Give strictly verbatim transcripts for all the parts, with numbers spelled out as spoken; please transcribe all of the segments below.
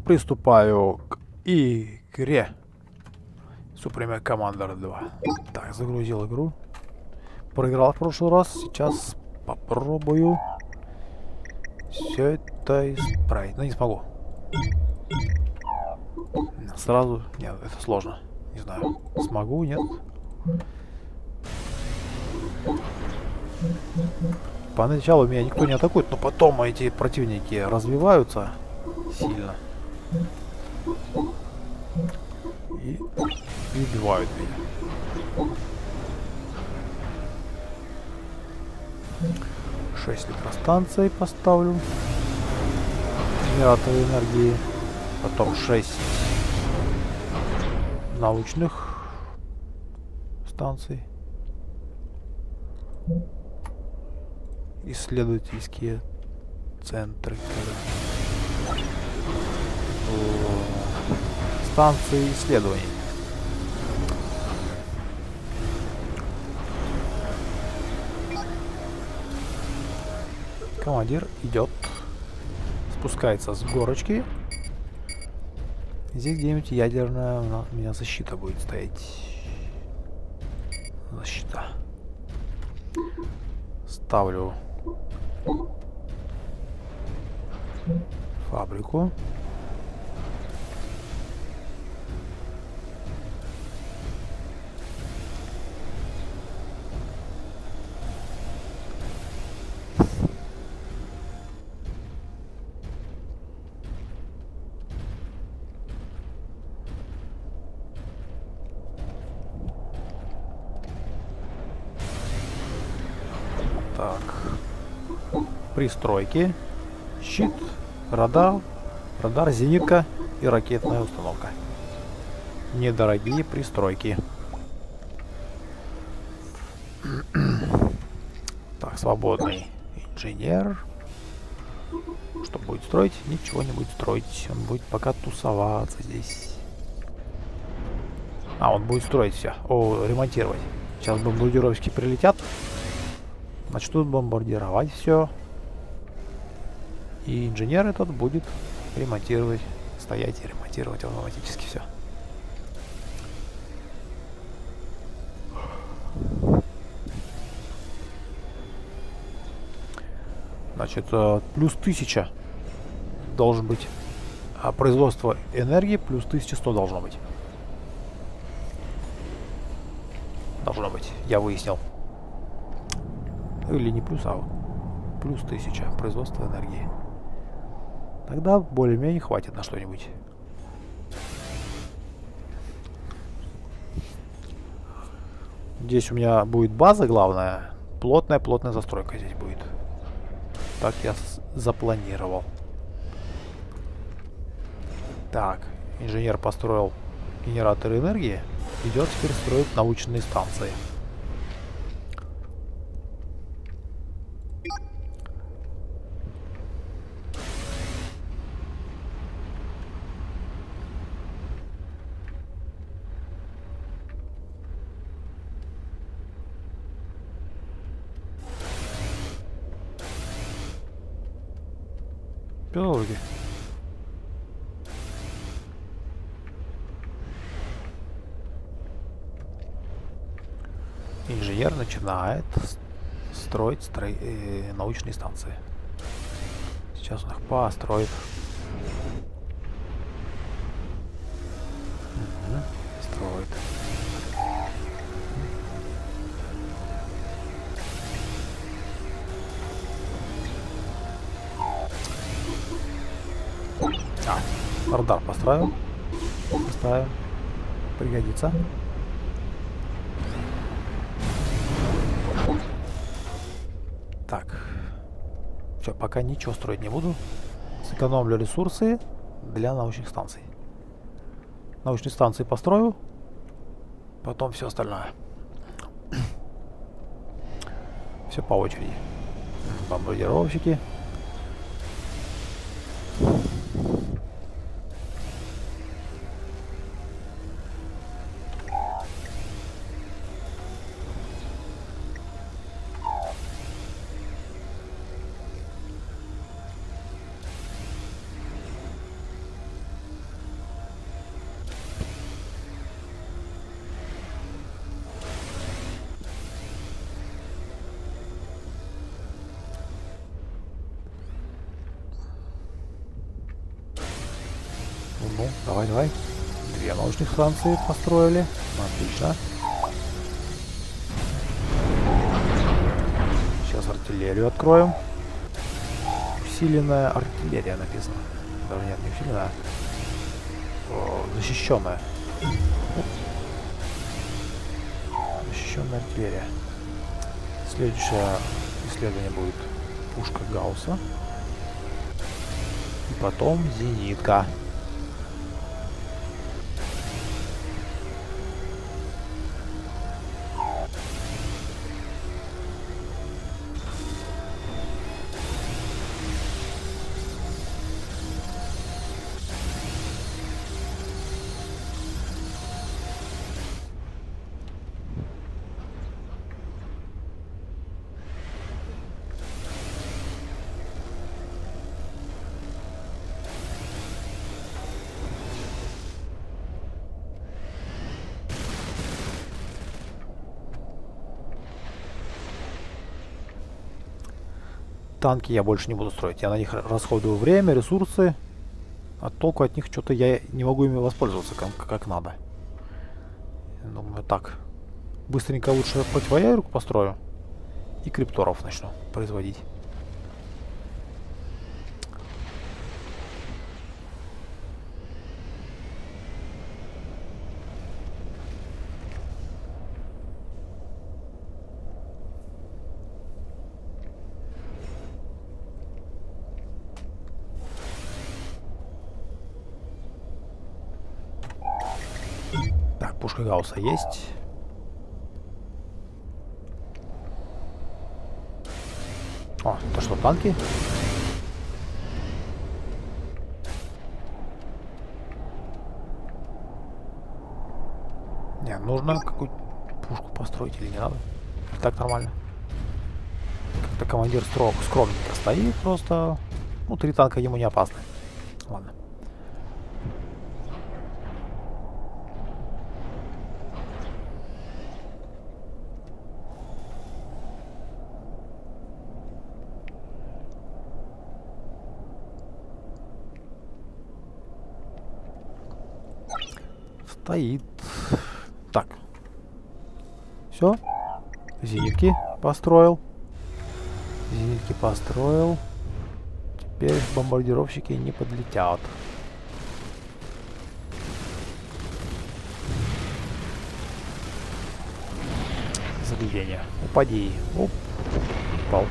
Приступаю к игре. Supreme Commander два. Так, загрузил игру. Проиграл в прошлый раз. Сейчас попробую все это исправить. Но не смогу. Сразу... Нет, это сложно. Не знаю. Смогу, нет? Поначалу меня никто не атакует, но потом эти противники развиваются сильно. И, и убивают меня. шесть электростанций поставлю. Генераторы энергии. Потом шесть научных станций. Исследовательские центры. Станции исследований. Командир идет, спускается с горочки. Здесь где-нибудь ядерная у меня защита будет стоять. Защита. Ставлю фабрику. Так. Пристройки. Щит, радар, радар, зенитка и ракетная установка. Недорогие пристройки. Так, свободный инженер. Что будет строить? Ничего не будет строить. Он будет пока тусоваться здесь. А, он будет строить все. О, ремонтировать. Сейчас бомбардировщики прилетят. Начнут бомбардировать все. И инженер этот будет ремонтировать. Стоять и ремонтировать автоматически все. Значит, плюс тысяча должен быть. А производство энергии плюс тысяча сто должно быть. Должно быть. Я выяснил. Или не плюс, а плюс тысяча производства энергии. Тогда более-менее хватит на что-нибудь. Здесь у меня будет база главная. Плотная-плотная застройка здесь будет. Так я запланировал. Так, инженер построил генераторы энергии. Идет теперь строить научные станции. Биологи. Инженер начинает строить стро... э, научные станции. Сейчас он их построит. Угу. Строит. А, радар построил. Поставим. Пригодится. Так. Все, пока ничего строить не буду. Сэкономлю ресурсы для научных станций. Научные станции построю. Потом все остальное. Все по очереди. Бомбардировщики. Ну, давай, давай. Две научных станции построили. Отлично. Сейчас артиллерию откроем. Усиленная артиллерия написано. Даже нет, не усиленная. О, защищенная. Защищенная артиллерия. Следующее исследование будет пушка Гаусса. И потом зенитка. Танки я больше не буду строить. Я на них расходую время, ресурсы. А толку от них что-то я не могу ими воспользоваться как, как надо. Думаю, так. Быстренько лучше противоядерку построю. И крипторов начну производить. Пушка Гаусса есть. О, это что, танки? Не, нужно какую-то пушку построить или не надо? Или так нормально? Как-то командир строг, скромненько стоит просто. Ну, три танка ему не опасны. Ладно. Стоит. Так. Все. Зенитки построил. Зенитки построил. Теперь бомбардировщики не подлетят. Заглядение. Упади. Оп. Упал.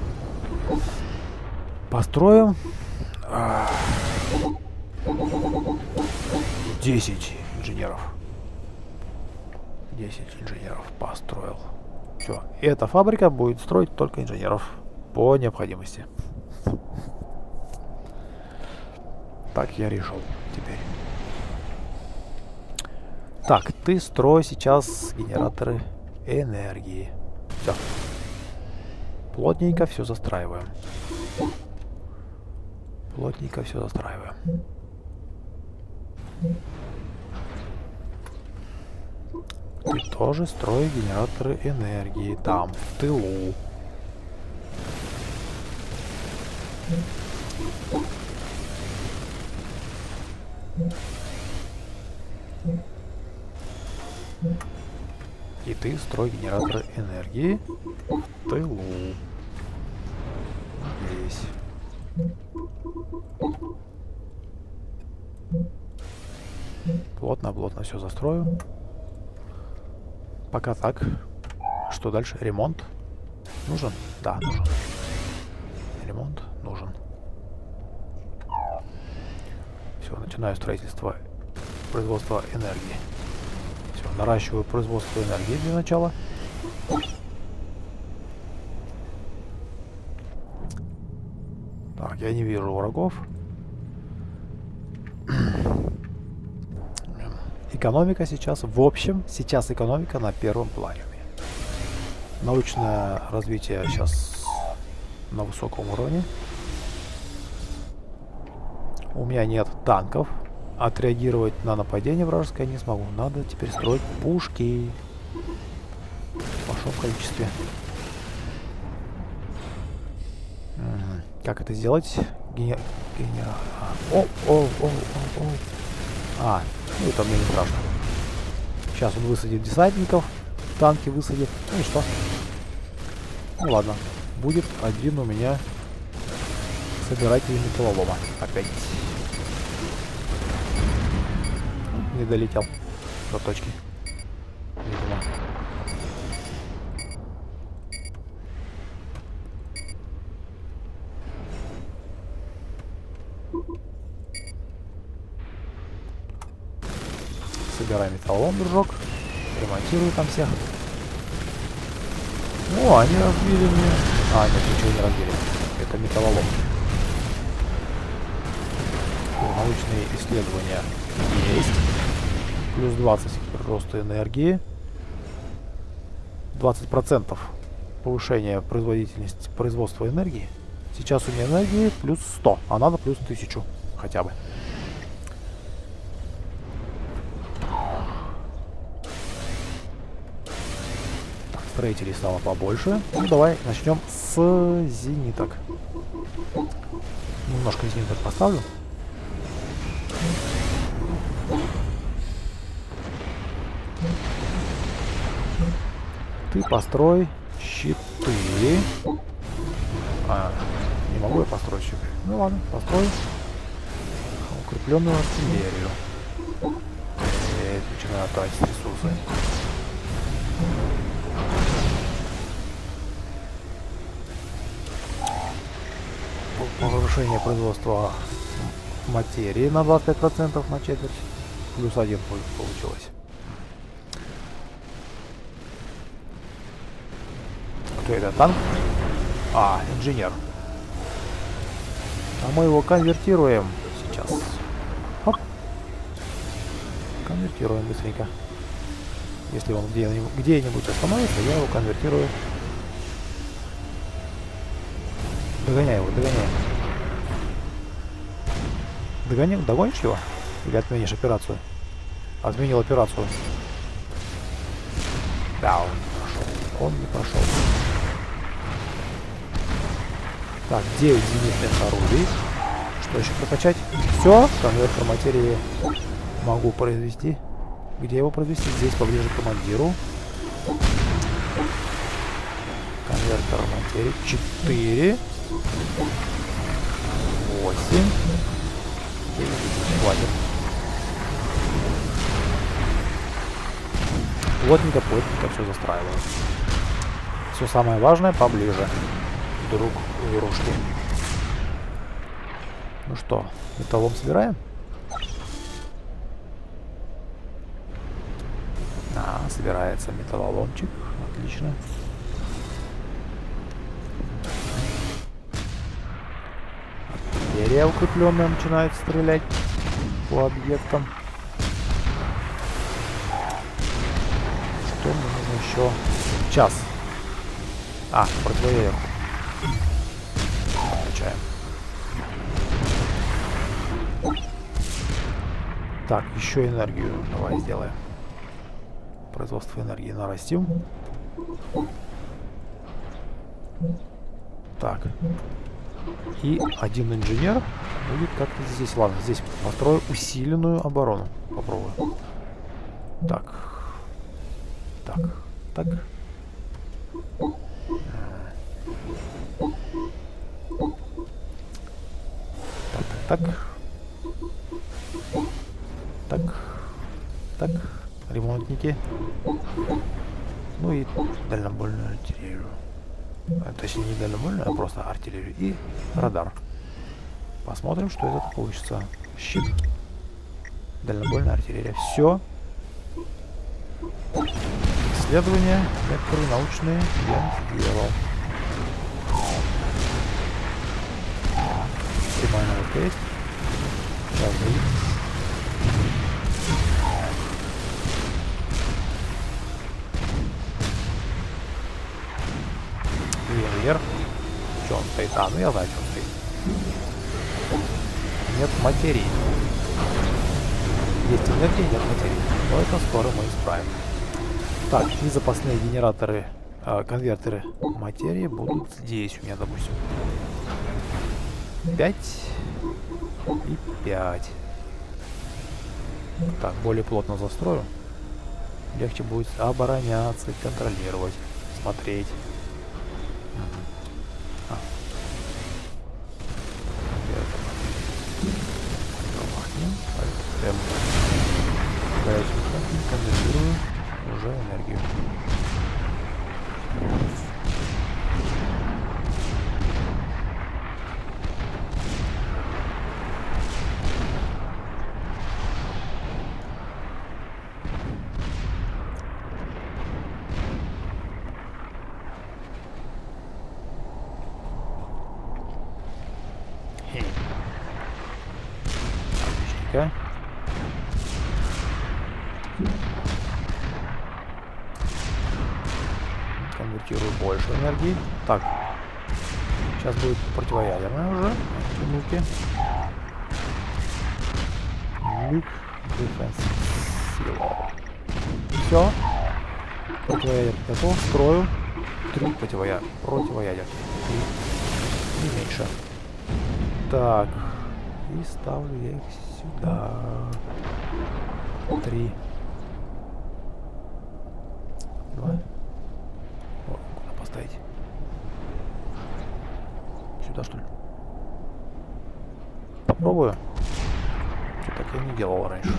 Построим. Десять инженеров. десять инженеров построил. Все. И эта фабрика будет строить только инженеров. По необходимости. Так я решил теперь. Так, ты строй сейчас генераторы энергии. Все. Плотненько все застраиваем. Плотненько все застраиваем. Ты тоже строй генераторы энергии там, в тылу. И ты строй генераторы энергии в тылу. Здесь. Плотно-плотно все застрою. Пока так. Что дальше? Ремонт нужен? Да, нужен. Ремонт нужен. Все, начинаю строительство производства энергии. Все, наращиваю производство энергии для начала. Так, я не вижу врагов. Экономика сейчас, в общем, сейчас экономика на первом плане. Научное развитие сейчас на высоком уровне. У меня нет танков. Отреагировать на нападение вражеское не смогу. Надо теперь строить пушки. В большом количестве. Как это сделать? Генер... Генер... О, о, о, о, о. А, ну это мне не страшно. Сейчас он высадит десантников, танки высадит. Ну и что? Ну ладно. Будет один у меня собиратель металлолома. Опять. Не долетел до точки. Видимо. Собирай металлолом, дружок. Ремонтирую там всех. О, они разбили мне. А, нет, ничего не разбили. Это металлолом. Научные исследования есть. Плюс двадцать роста энергии. двадцать процентов повышения производительности производства энергии. Сейчас у меня энергии плюс сто, а надо плюс тысячу хотя бы. Строителей стало побольше. Ну, давай начнем с зениток. Немножко зениток поставлю. Ты построй щиты. А, не могу я построить щиты. Ну ладно, построй укрепленную артиллерию. Я начинаю тратить ресурсы. Повышение производства материи на двадцать пять процентов на четверть. Плюс один получилось. Кто это? Танк? А, инженер. А мы его конвертируем сейчас. Хоп. Конвертируем быстренько. Если он где-нибудь где-нибудь остановится, я его конвертирую. Догоняй его, догоняй. Догони, догонишь его? Или отменишь операцию? Отменил операцию. Да, он не прошел. Он не прошел. Так, девять зенитных орудий. Что еще прокачать? Все, конвертер материи могу произвести. Где его произвести? Здесь, поближе к командиру. Конвертер материи. четыре. восемь. Хватит. Плотненько, плотненько все застраиваю. Все самое важное поближе друг к дружке. Ну что, металлолом собираем? А, собирается металлоломчик. Отлично. Артиллерия укрепленная начинает стрелять по объектам. Что мне нужно еще? Час. А, противоядерку. Включаем. Так, еще энергию давай сделаем. Производство энергии нарастим. Так. И один инженер будет как-то здесь. Ладно, здесь построю усиленную оборону. Попробую. Так. Так. Так. Так, так, так. Так. Так. Ремонтники. Ну и дальнобойную артиллерию. А, точнее, не дальнобойную, а просто артиллерию. И радар. Посмотрим, что это получится. Щит. Дальнобойная артиллерия. Все. Исследования, некоторые научные я сделал. Прямая наводка есть. Сейчас будет. Вверх. Что он стоит? А, ну я знаю, что он стоит. Нет материи. Есть энергия, нет материи. Но это скоро мы исправим. Так, и запасные генераторы, э, конвертеры материи будут здесь у меня, допустим. пять и пять. Так, более плотно застрою. Легче будет обороняться, контролировать, смотреть. А. Прям горячим конденсирую уже энергию. Отличненько. Конвертирую больше энергии. Так. Сейчас будет противоядерная уже. Муки. Люк. Defense. Сила. Все. Противоядер готов. Строю. Три противоядер. Противоядер. Три. Не меньше. Так. И ставлю я их сюда. Три. Два. О, куда поставить? Сюда, что ли? Попробую. Что так я не делал раньше.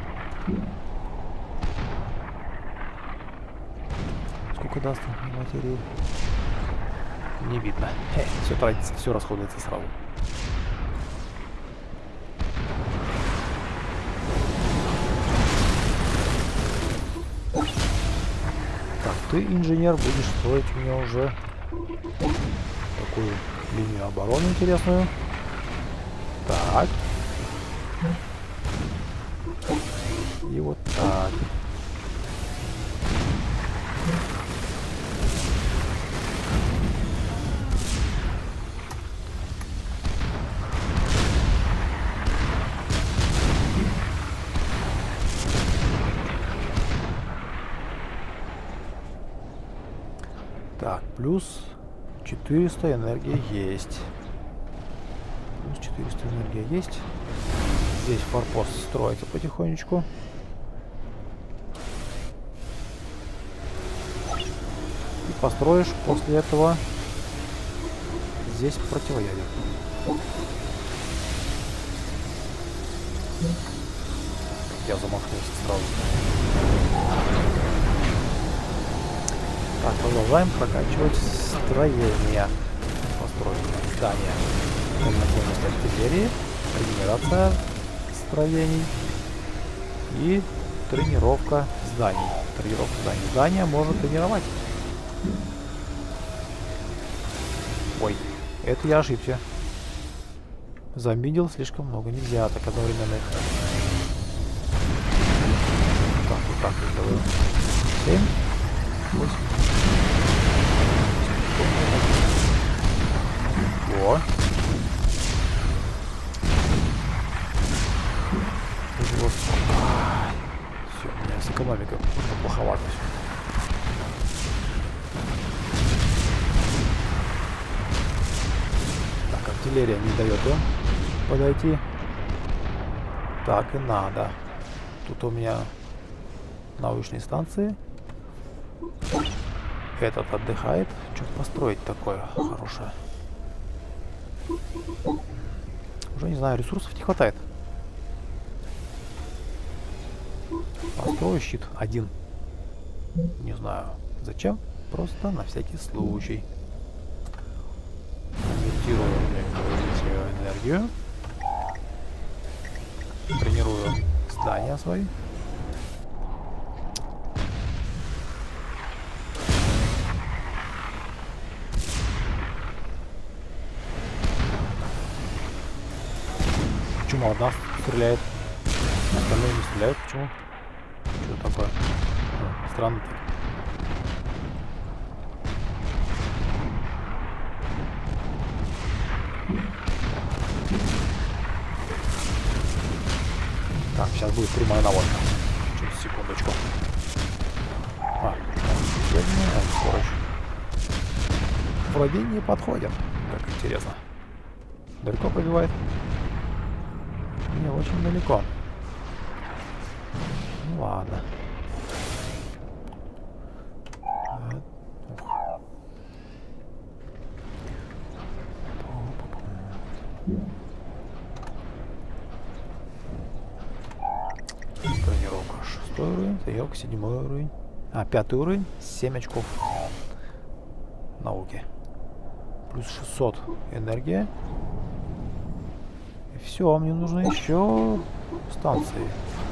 Сколько даст материи? Не видно. Хе, все тратится, все расходуется сразу. Так, ты, инженер, будешь строить у меня уже такую линию обороны интересную. Так. И вот так. Так, плюс четыреста энергии есть. Плюс четыреста энергии есть. Здесь форпост строится потихонечку. И построишь после этого здесь противоядер. Я замахнулся сразу. Так, продолжаем прокачивать строение. Постройка здания. Наклонность артиллерии, регенерация строений и тренировка зданий. Тренировка зданий. Здание можно тренировать. Ой, это я ошибся. Замедлил слишком много. Нельзя так одновременно. Так, вот так я сделаю. семь, восемь. О. Все, у меня с экономикой плоховато все. Так, артиллерия не дает им подойти. Так и надо. Тут у меня научные станции. Этот отдыхает. Что построить такое хорошее? Уже не знаю, ресурсов не хватает. Построю щит один. Не знаю зачем. Просто на всякий случай. Конвертирую энергию. Тренирую здания свои. Почему одна стреляет, остальные не стреляют? Почему? Что такое? Странно так. Так, сейчас будет прямая наводка. Через секундочку. А, скорость. Вроде не подходит. Как интересно. Далеко пробивает? Не, очень далеко. Ну ладно. Тренировка шестой уровень, тренировка седьмой уровень. А, пятый уровень, семь очков науки. Плюс шестьсот энергия. И все, мне нужно еще станции.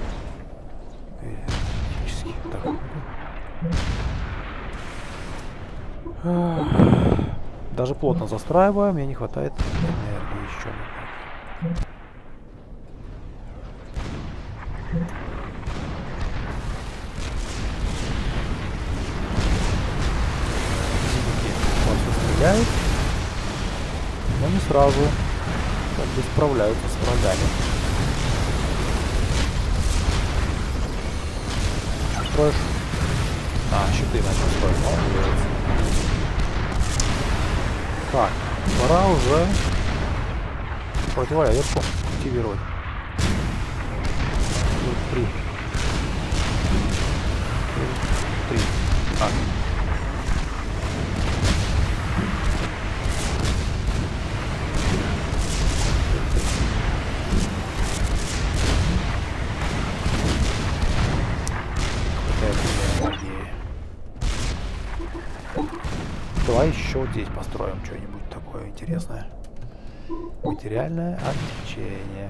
Так. Даже плотно застраиваю, мне не хватает энергии еще. Стреляет, но не сразу, как бы справляются с врагами. Что строишь? А, щиты начал строить. Молодец. Так, пора уже противоядерку активировать. Три. Три. Так. Давай еще вот здесь построим что-нибудь такое интересное. Материальное облегчение.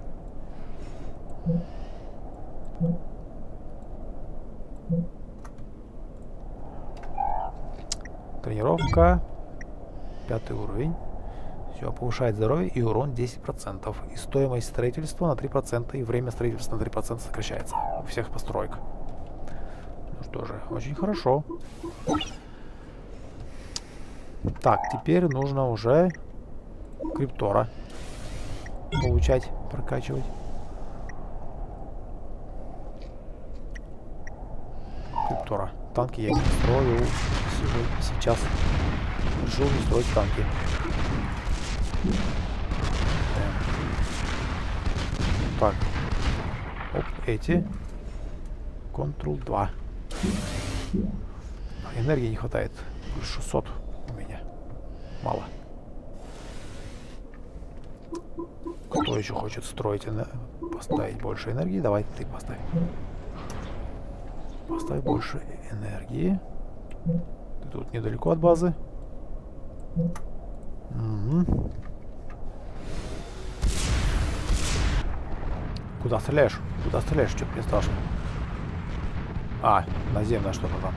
Тренировка. Пятый уровень. Все, повышает здоровье и урон десять процентов. И стоимость строительства на три процента. И время строительства на три процента сокращается. У всех построек. Ну что же, очень хорошо. Так, теперь нужно уже криптора получать, прокачивать. Криптора. Танки я не строю. Сейчас решил не строить танки. Так. Оп, эти. контрол два. Энергии не хватает. шестьсот у меня. Мало. Кто еще хочет строить, поставить больше энергии? Давай ты поставь. Поставь больше энергии. Ты тут недалеко от базы. Угу. Куда стреляешь? Куда стреляешь? Что-то мне страшно. А, наземное что-то там.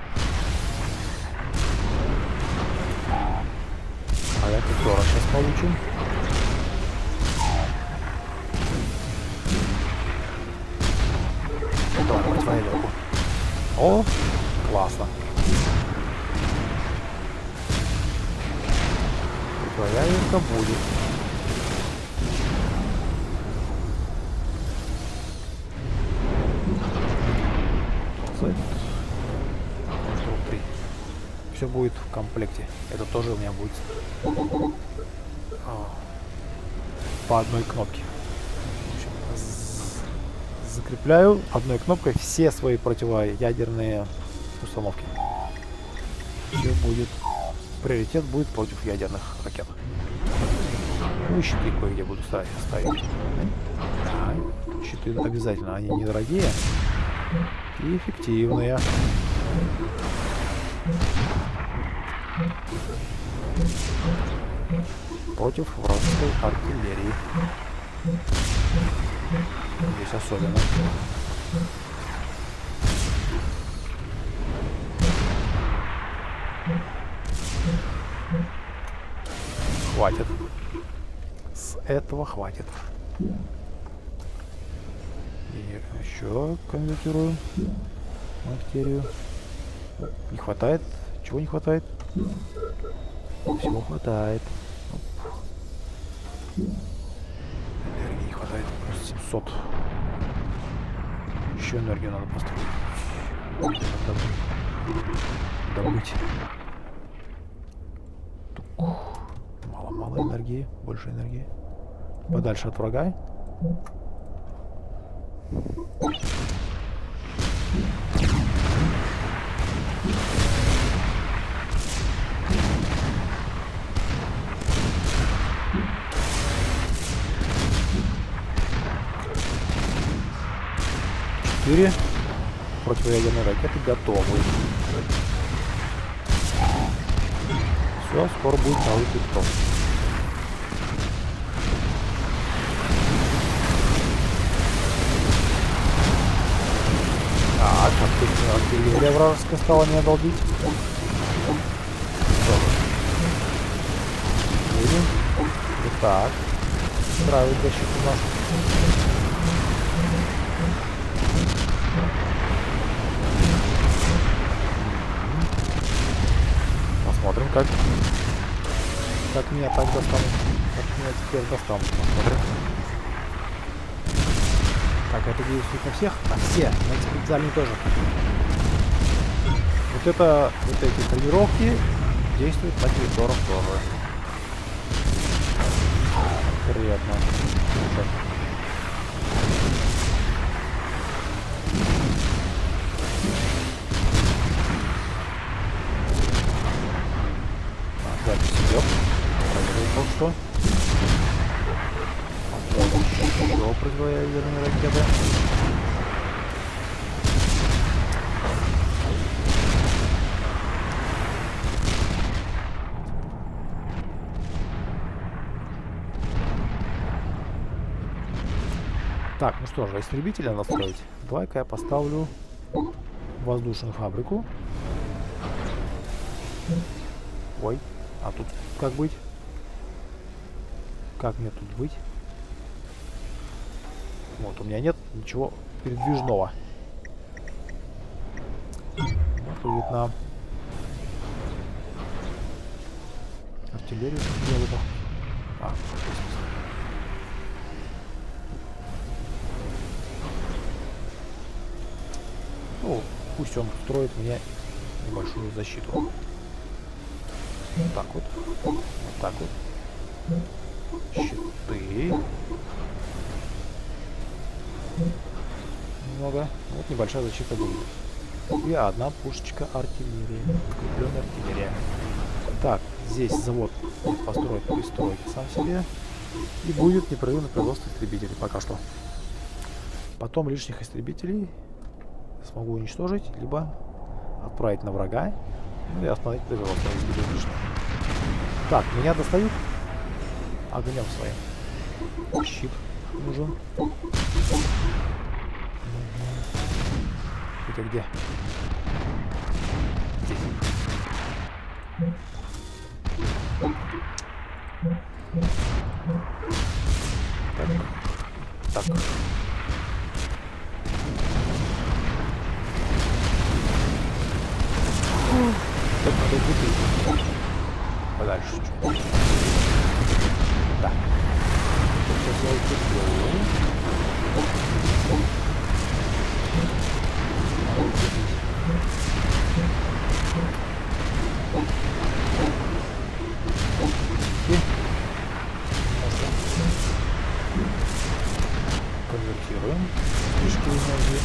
А я криптора сейчас получим. Давай, давай, твою руку. О, классно. Твоя юрка будет. Все будет в комплекте. Это тоже у меня будет по одной кнопке. В общем, закрепляю одной кнопкой все свои противоядерные установки. Все будет. Приоритет будет против ядерных ракет. Ну и щиты кое-где буду ставить. Да, щиты обязательно. Они недорогие и эффективные. Против вражеской артиллерии. Здесь особенно. Хватит. С этого хватит. И еще конвертирую материю. Не хватает. Чего не хватает? Всего хватает. Оп. Энергии не хватает. Просто семьсот. Еще энергию надо построить. Добыть. Мало-мало энергии. Больше энергии. Подальше от врага. Четыре противоядерные ракеты готовы. Все, скоро будет новый пятьсот. Так, отлично, артиллерия вражеская стала меня долбить. Вот так. Устраивает защиту нашу. Посмотрим, как, как меня так достанут. Как меня теперь достанут. Посмотрим. Так, это действует на всех? На все. На экспедициальные тоже. Вот это, вот эти тренировки действуют на кредиторах тоже. Приятно. Запись идет. Проверил только что. Еще противоядерные ракеты. Так, ну что же, истребителя настроить. Давай-ка я поставлю воздушную фабрику. Ой, а тут как быть? Как мне тут быть? Вот, у меня нет ничего передвижного. Вот будет нам артиллерию делаю. А, ну, пусть он строит мне небольшую защиту. Вот так вот. Вот так вот. Щиты. Немного. Вот небольшая защита будет. И одна пушечка артиллерии. Укрепленная артиллерия. Так, здесь завод построить, пристроить сам себе. И будет непрерывное производство истребителей пока что. Потом лишних истребителей смогу уничтожить, либо отправить на врага. Ну и остановить производство, если будет лишнее. Так, меня достают огнем своим. Щит нужен. Это где? Здесь. Так. Так. Так, надо выйти подальше чуть. Да. Сейчас я укреплю. Конвертируем фишки энергии.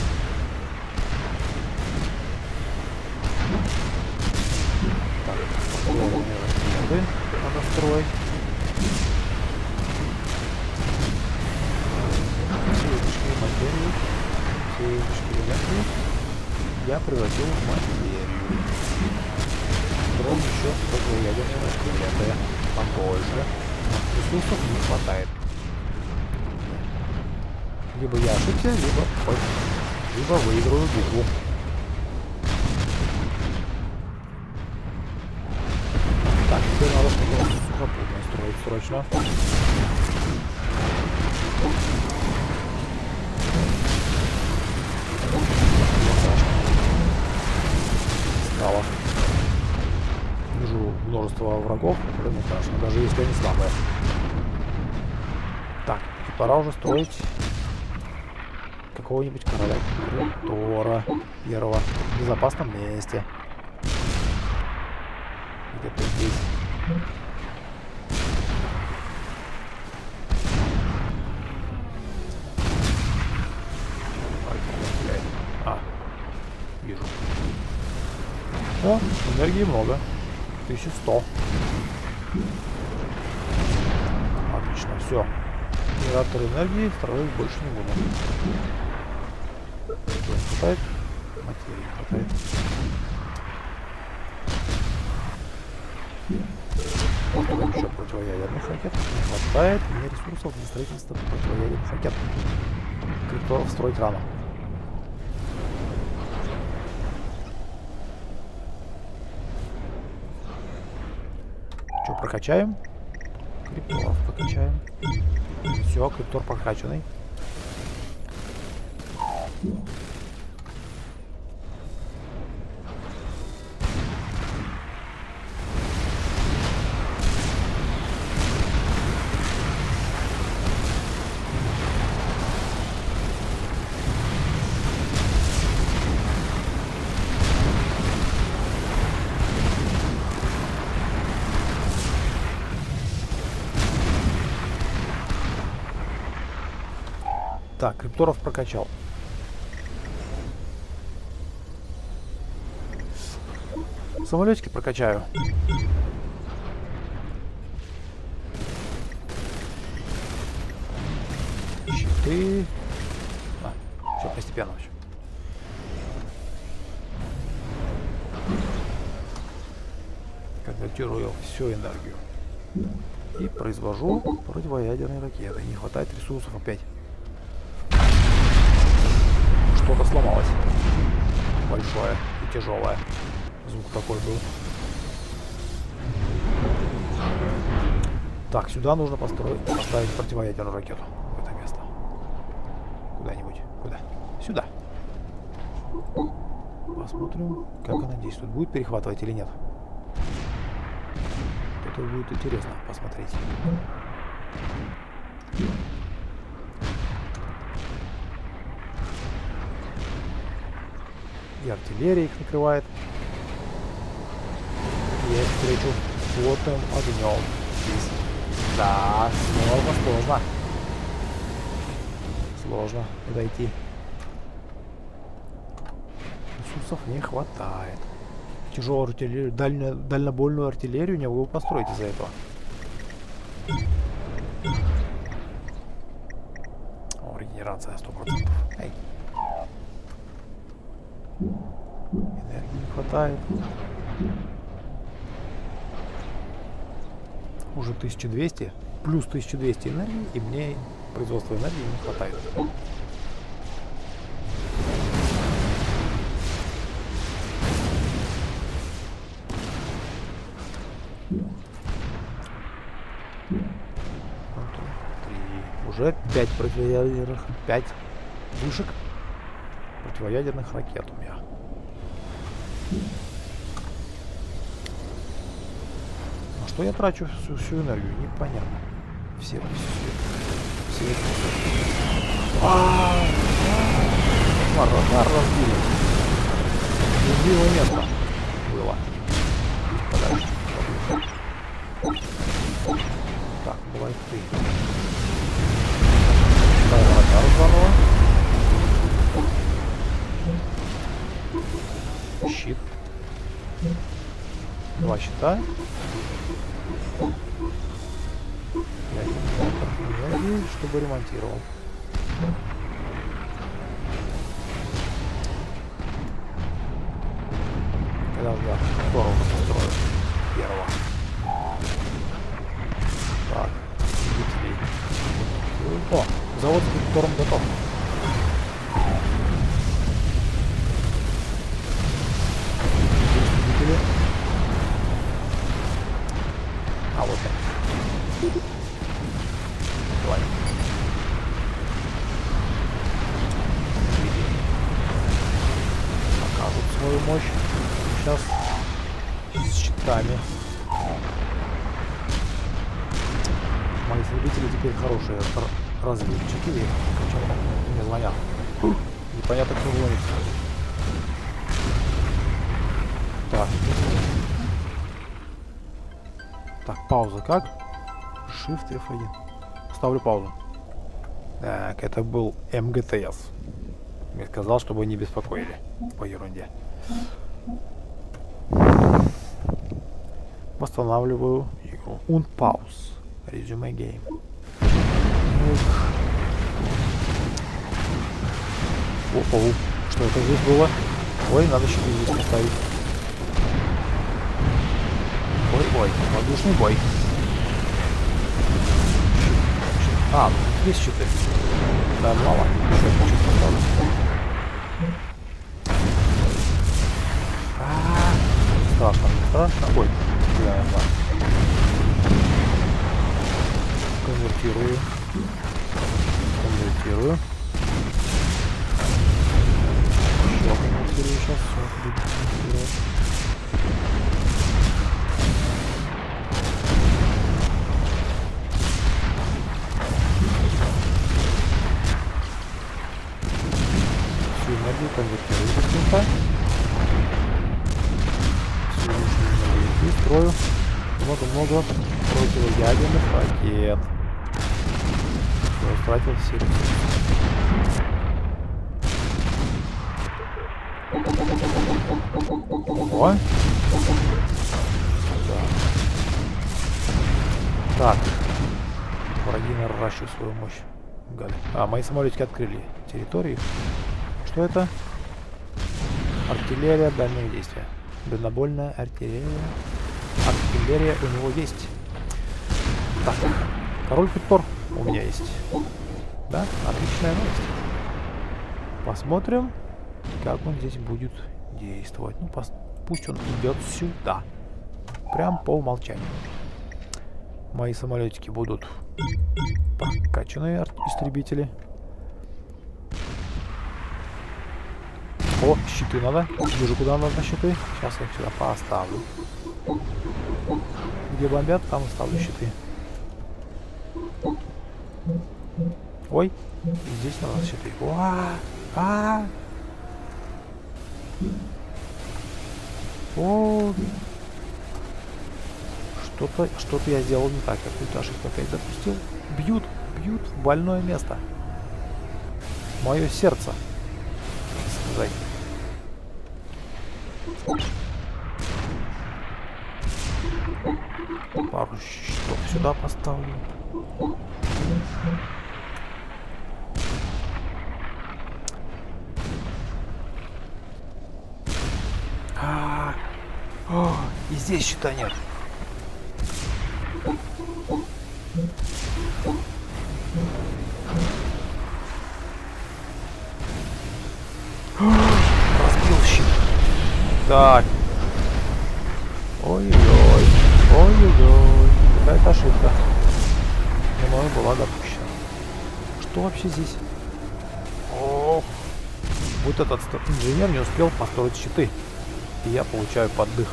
Так, построенные ракеты надо строить. Сеечки материи. Сеечки энергии. Я превратил в материю. Строим еще противоядерные ракеты. Побольше. Ресурсов не хватает. Либо я ошибся, либо, ой, либо выиграю битву. Так, теперь надо что-то сухопутное строить срочно. Стало. Вижу множество врагов, это не страшно, даже если они слабые. Так, и пора уже строить какого-нибудь короля Тора первого в безопасном месте. Где-то здесь. А, О, энергии много. тысяча сто. Отлично, все. Генератор энергии строить больше не буду. Не хватает? Материи не хватает. Еще противоядерных ракет. Не хватает мне ресурсов для строительства противоядерных ракет. Крипторов строить рано. Что, прокачаем? Крипторов прокачаем. Все, криптор прокачанный. Так, крипторов прокачал. Самолетики прокачаю. Щиты. А, все постепенно вообще. Конвертирую всю энергию. И произвожу противоядерные ракеты. Не хватает ресурсов опять. Что-то сломалось. Большое и тяжелое. Звук такой был. Так, сюда нужно построить, поставить противоядерную ракету. В это место. Куда-нибудь. Куда? Сюда. Посмотрим, как она действует. Будет перехватывать или нет. Это будет интересно посмотреть. И артиллерия их накрывает. Я их встречу плотным огнем здесь. Да, сложно, сложно. Сложно подойти. Ресурсов не хватает. Тяжелую артиллерию, дально, дальнобойную артиллерию не могу построить из-за этого. О, регенерация сто процентов. Эй. Энергии не хватает. Уже тысяча двести. Плюс тысяча двести энергии. И мне производства энергии не хватает. три. Уже пять противоядерных. пять вышек противоядерных ракет у меня. На что я трачу всю, всю энергию? Непонятно. Все, все, все. А, радар разбили. Убило место было. Подальше. Так, давай ты. Ставим радар заново. Щит. Два щита. Энергии, чтобы ремонтировал. Когда я здорово построю первого. Так, двигателей. О, завод с которым готов. Двигатели. А вот это. Давай. Покажут свою мощь. Сейчас с щитами. Мои истребители теперь хорошие разведчики. Почему мне звонят? Непонятно, кто звонит. Так. Так, пауза как? Shift эф один. Ставлю паузу. Так, это был эм гэ тэ эс. Я сказал, чтобы не беспокоили по ерунде. восстанавливаю игру. Unpause. Resume game. О-о, что это здесь было? Ой, надо щиты здесь поставить. Ой-ой, воздушный бой. А, есть щиты. Да, мало. Еще чуть поставлю. Страшно, не страшно. Ой, я да. Конвертирую. Конвертирую. Еще конвертирую сейчас. Все будет конвертировать. Всю энергию конвертирую быстренько. И строю много-много противоядерных ракет. Я утратил все ресурсы. О! Да. Так. Враги наращивают свою мощь. Гады. А, мои самолетики открыли территории. Что это? Артиллерия дальнего действия. Дальнобольная артиллерия. Артиллерия у него есть. Так, король Питтор у меня есть. Да, отличная новость. Посмотрим, как он здесь будет действовать. Ну, пос... пусть он идет сюда. Прям по умолчанию. Мои самолетики будут прокачанные истребители. О, щиты надо. Вижу, куда надо щиты. Сейчас я их сюда поставлю. Где бомбят, там ставлю щиты. Ой, здесь надо щиты. Уа! А! О! Что-то, что-то я сделал не так. Какую-то ошибку опять допустил. Бьют, бьют в больное место. Мое сердце. Сказать. Пару щитов сюда поставлю. А -а -а. О, и здесь щита нет. Разбил щит. Так. Ой-ой-ой. Ой-ой-ой. Какая-то ошибка. Но мною была допущена. Что вообще здесь? Ох. Вот этот инженер не успел построить щиты. И я получаю поддых.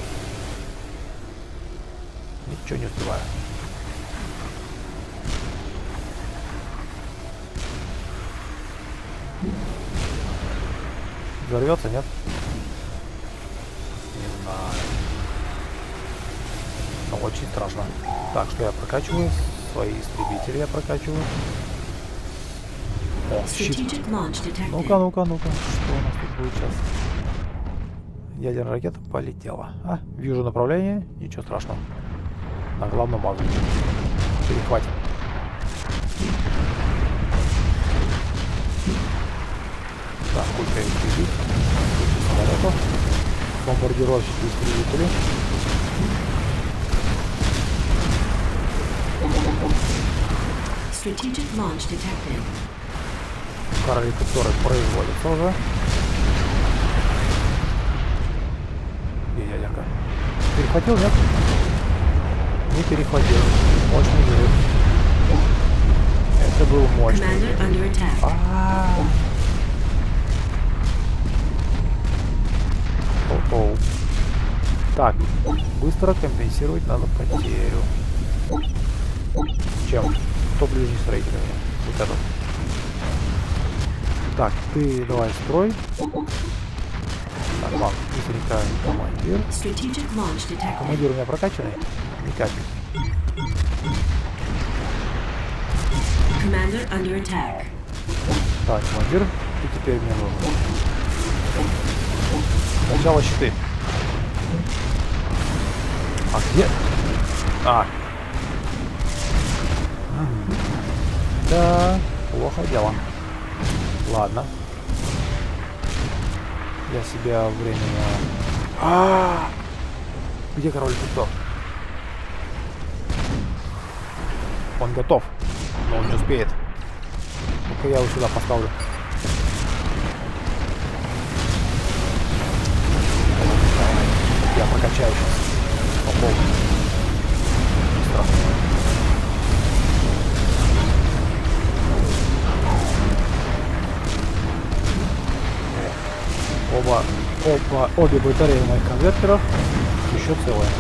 Ничего не успеваю. Взорвется, нет? Не знаю. Но очень страшно. Так, что я прокачиваю? Свои истребители я прокачиваю. О, щит. Ну-ка, ну-ка, ну-ка. Что у нас тут будет сейчас? Ядерная ракета полетела. А, вижу направление. Ничего страшного. На главном базу. Перехватим. Так, куча истребителей. Куча самолетов. Бомбардировщики истребители. Короли Питторы производятся уже. И ядерка. Перехватил, нет? Не перехватил. Мощный взрыв. Это был мощный. А-а-а. О-оу. Так, быстро компенсировать надо потерю. Чем? Кто ближе строителя? Вот этот. Так, ты давай строй. Так, ладно, быстренько командир. Командир у меня прокачанный? Ни капли. Так, командир, ты теперь мне нужен. Сначала щиты. А где? А. Да, плохо дело. Ладно. Я себя временно... А, где король Виктор? Он готов, но он не успеет. Ну-ка я его сюда поставлю. Я прокачаю сейчас по полной. Быстро. Оба, оба, обе батареи моих конвертеров еще целые.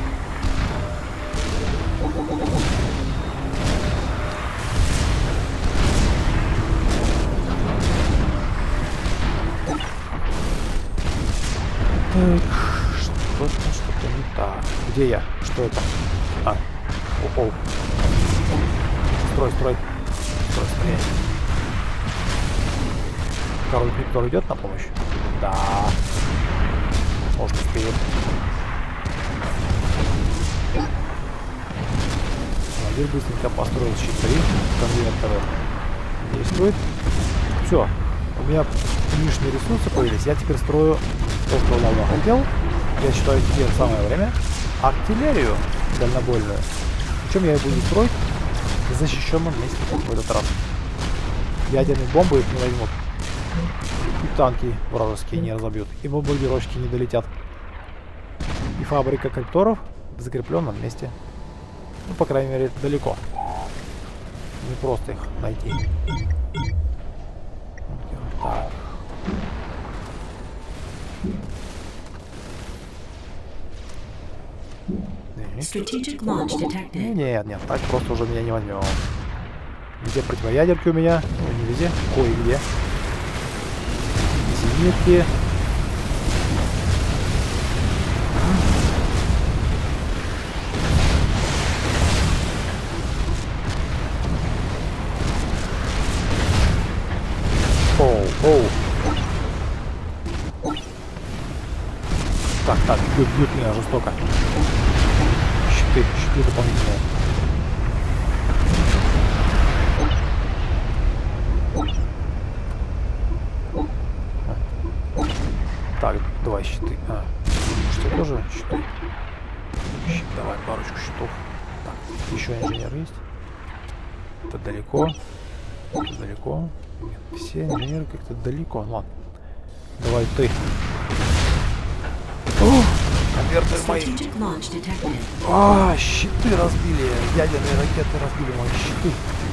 Что-то, что-то не так. Где я? Что это? А, оу. Строй, строй. Строй, строй. Король Виктор идет на помощь? Да. Может, успеет. Надеюсь, быстренько построил щиты. Конвертеры действует. Все. У меня лишние ресурсы появились. Я теперь строю то, что давно хотел. Я считаю, теперь самое время. Артиллерию дальнобойную. Причем я ее буду строить в защищенном месте в этот раз. Ядерные бомбы их не возьмут. И танки вражеские не разобьют. И бомбардировщики не долетят. И фабрика крипторов в закрепленном месте. Ну, по крайней мере, далеко. Не просто их найти. Так. Нет, нет, так просто уже меня не возьмем. Где противоядерки у меня? Ну, не везде, кое-где. Зенитки. Оу, оу. Так, так, бьют, бьют меня жестоко. Щиты, щиты дополнительные. Так, давай щиты. А, что тоже щиты? Щит, давай парочку щитов. Так, еще инженер есть. Это далеко. Это далеко. Нет, все инженеры как-то далеко. Ладно. Давай ты. О, конвертеры мои. А, щиты разбили. Ядерные ракеты разбили мои щиты.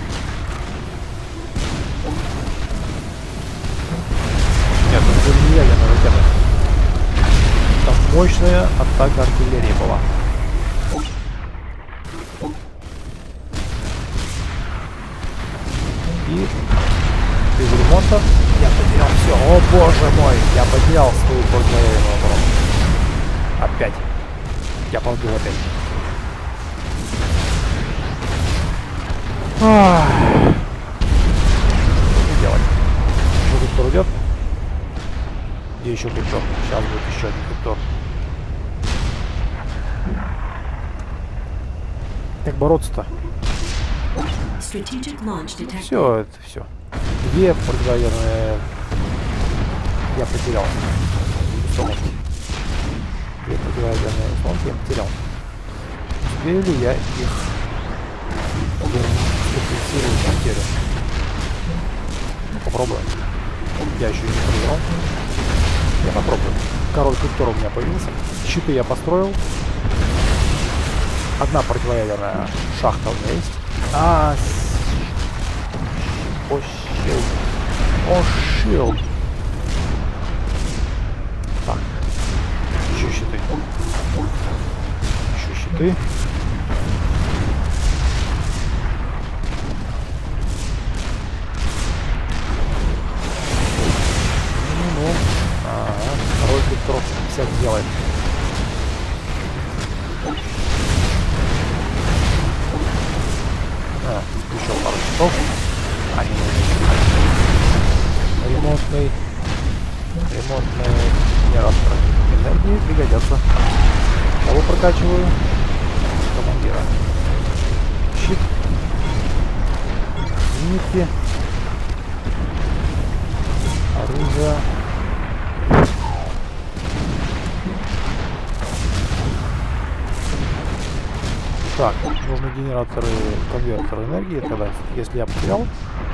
Нет, это были не ядерные ракеты. Там мощная атака артиллерии была. И без ремонта я потерял все. О боже мой, я потерял свою продлеваемую оборону. Опять. Я побил опять. Ах. Что делать? Что тут кто идет? Где еще криптор? Сейчас будет еще один криптор. Как бороться-то? Все, это все. Две противоядерные я потерял. Установки. Две противоядерные установки я потерял. Успею ли я их компенсировать потерю? Ну, попробуем. Я еще не проверял. Я попробую. Король криптор у меня появился. Щиты я построил. Одна противоядерная шахта у меня есть. А, о, щит. О, щит. Так. Еще щиты. Еще щиты. Ну-ну. Ага. Король криптор всяк делает. А, еще пару часов. Они ремонтный, ремонтные генераторы энергии пригодятся. Кого прокачать? прокачиваю. Командира. Щит. Нити. Оружие. Так, нужны генераторы, конвертеры энергии. Тогда, если я потерял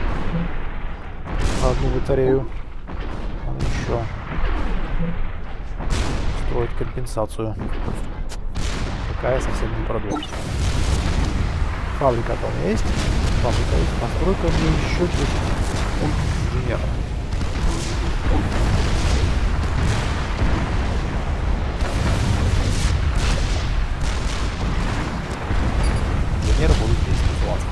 одну батарею, надо еще строить компенсацию. Пока я совсем не продул. Фабрика там есть. Фабрика есть. Постройка мне еще десять инженеров. Инженеры будут здесь тусоваться.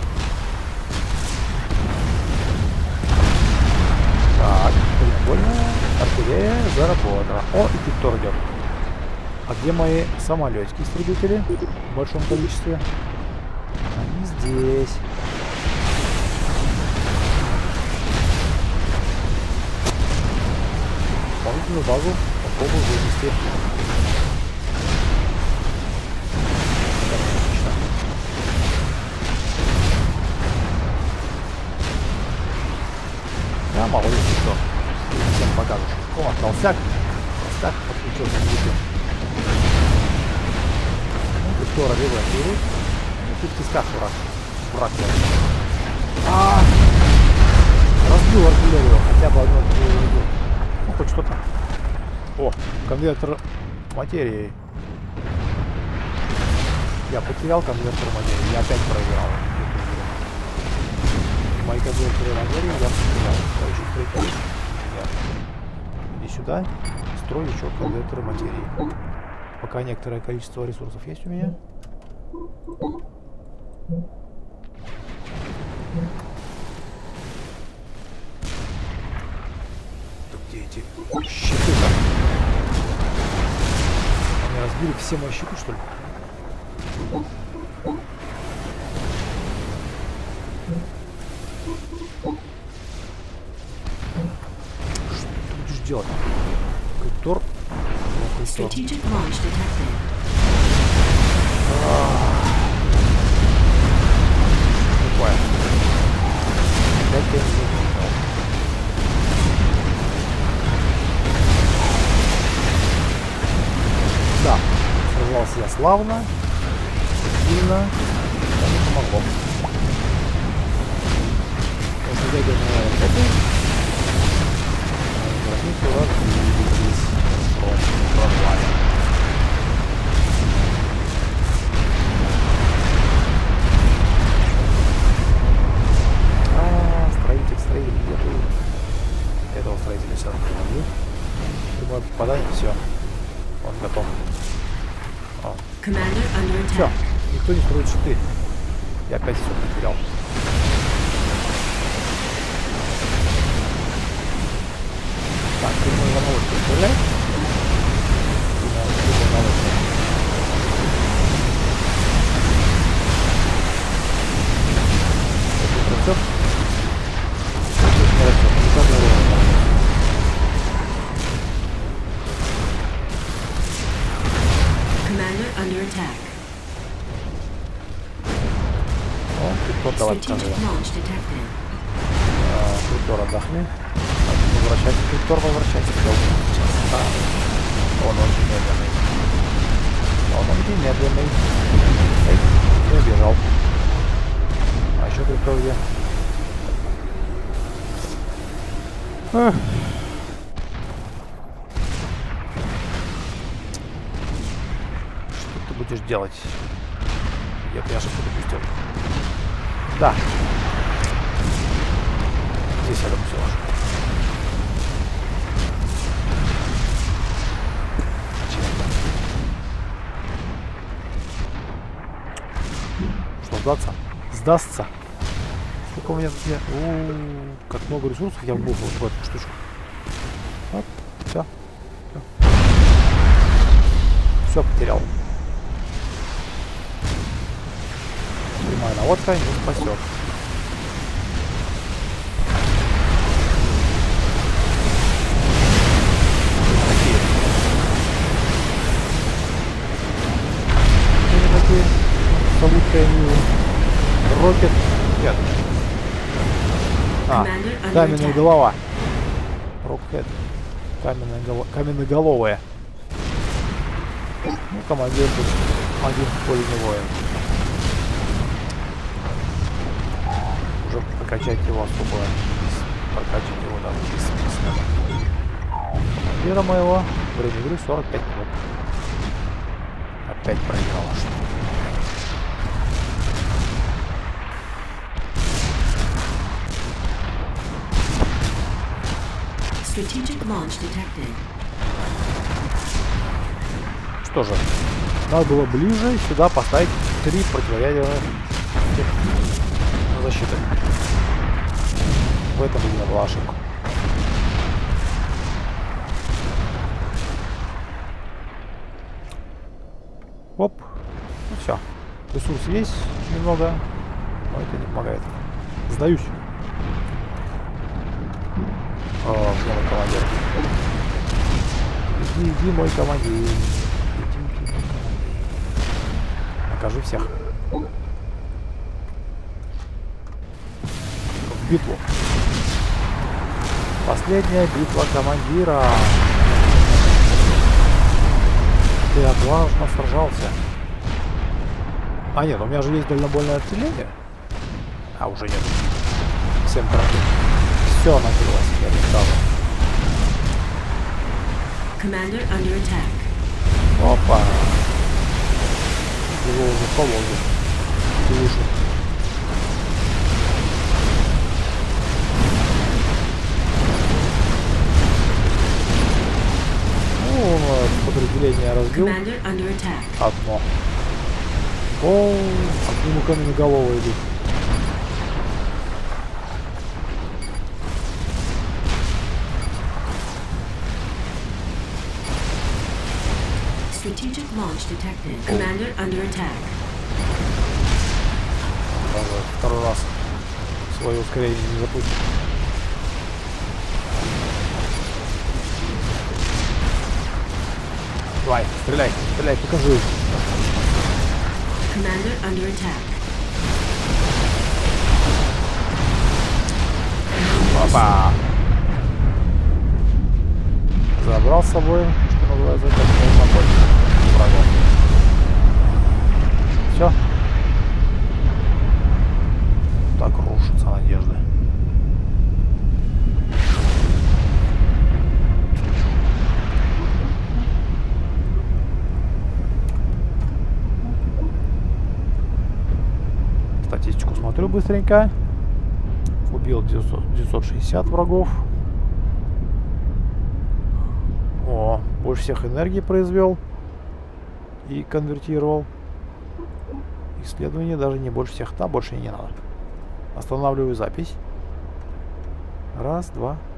Так, прикольно. Артиллерия заработала. О, и Тиктор идет. А где мои самолетики истребители в большом количестве? Они здесь. Дополнительную базу попробую вынести. Отлично. Да, молодец, что. Всем покажешь. О, толстяк. Толстяк подключился к группе. Ну, ты что, ролевой берут? Ну, ты в тисках, враг. Враг. А, разбил артиллерию. Хотя бы одну артиллерию. Ну, хоть что-то. О, конвертер материи. Я потерял конвертер материи. Я опять проиграл. Мои конвертеры материи я потерял. Я еще строить. Иди сюда. Строю еще конвертеры материи. Пока некоторое количество ресурсов есть у меня. Где эти щиты-то? Они разбили все мои щиты, что ли? Что ты будешь делать? Криптор? Тупая. Опять я не знаю. Да, сражался я славно, сильно, но не помогло. После ядерной ракеты границу разбились с прорвали. А, строитель, строитель, где-то этого строителя сейчас помогу. Прямое попадание, все. Он готов. Все, никто не строит щиты. Я опять все потерял. Так, ты мой наводку стреляй. Это растет. Это не растет. Это не растет. Commander under attack. О, Криптор, давай покажи. Криптор, отдохни. Возвращайся, Криптор, возвращайся. А, он очень медленный. Он очень медленный. Эй, не убежал. А еще Криптор где? Эх. Будешь делать? Где-то я ошибку допустил. Да. Здесь рядом все. Что, сдаться? Сдастся? Сколько у меня тут? У-у-у, как много ресурсов я вбухал в эту штучку. Вот, все. Все, все потерял. Прямая наводка не спасет. Рокет. Нет. А, каменная голова. Рокет. Каменная голова. Каменноголовая. Ну, командир тут один в поле не воин. Уже прокачать его особо. Прокачать его даже бессмысленно. Командира моего. Время игры сорок пять минут. Опять проиграла что-то. Что же, надо было ближе сюда поставить три противоядерных защиты. В этом у меня была ошибка. Оп. Ну все. Ресурс есть немного, но это не помогает. Сдаюсь. О, где мой командир? Иди, иди, мой командир. Иди, иди, мой командир. Накажи всех. В битву. Последняя битва командира. Ты отважно сражался. А нет, у меня же есть дальнобойное отделение. А уже нет. Всем короче. Все накрылось, я не стал. Опа. Его уже положит. Лучше. Ну, подразделение разбил. Одно. О, а к нему каменноголовые идут. Strategic launch detected. Commander under attack. Даже второй раз свое ускорение не запустит. Давай, стреляй, стреляй, покажи. Commander under attack. Опа! Забрал с собой, что называется, как полнобой врагов. Все. Так рушится надежда. Статистику смотрю быстренько. Убил девятьсот шестьдесят врагов. О, больше всех энергии произвел и конвертировал. Исследование даже не больше всех. Да, больше не надо. Останавливаю запись. Раз, два,